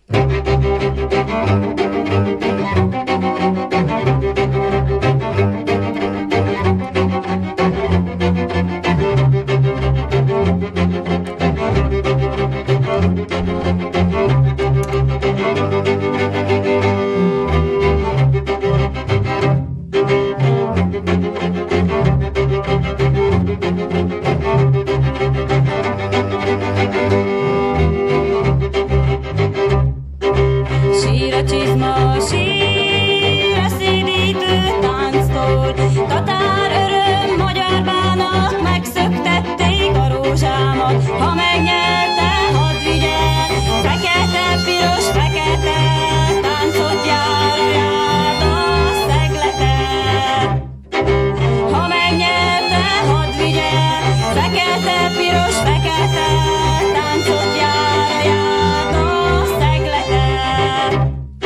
Sír a csizma, sír a szédítő tánctól, tatár öröm, magyar bánat, megszöktették a rózsámat. Ha megnyelte, hadd vigye, fekete, piros, fekete, táncot jár a járd a szegletet. Ha megnyelte, hadd vigye, fekete, piros, fekete, táncot jár a járd a szegletet.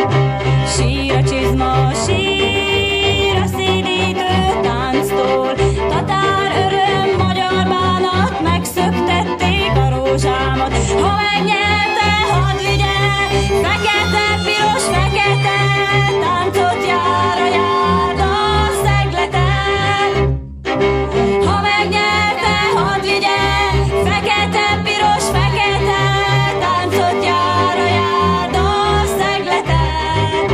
Sír a csizma, sír a szédítő tánctól, tatár öröm, magyar bánat, megszöktették a rózsámat. Ha megnyelte, hadd vigye, fekete, piros, fekete, táncot jár a járd a szegletet. Ha megnyelte, hadd vigye, fekete, piros, fekete, táncot jár a járd a szegletet.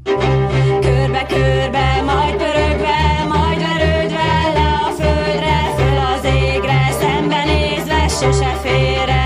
Körbe-körbe, majd pörögve, majd verődve, le a földre, föl az égre, szembenézve, sose félre.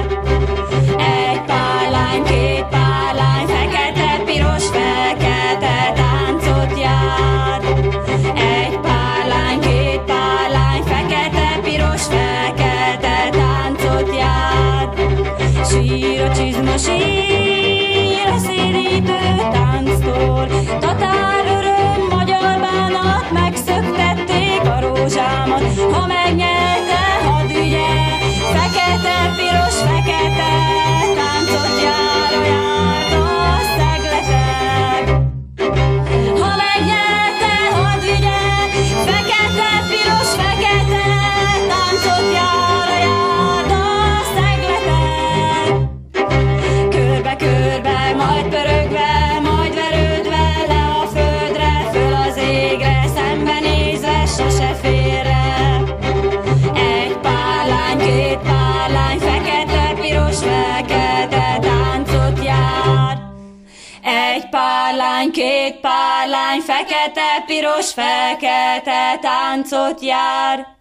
Egy párlány, két párlány, fekete, piros, fekete, táncot jár. Egy párlány, két párlány, fekete, piros, fekete, táncot jár. Sír a csizma, sír a szédítő tánctól, tatár öröm, magyar bánat, megszöktették a rózsámat. Ha megnyelte, hadd vigye, fekete, piros, fekete, táncot jár a járd a szegletet. Ha megnyelte, hadd vigye, fekete, piros, fekete, táncot jár a járd a szegletet. Körbe-körbe, majd pörögve, majd verődve, le a földre, föl az égre, szembenézve, sose félre. Egy párlány, két párlány, fekete, piros, fekete, táncot jár. Egy párlány, két párlány, fekete, piros, fekete, táncot jár.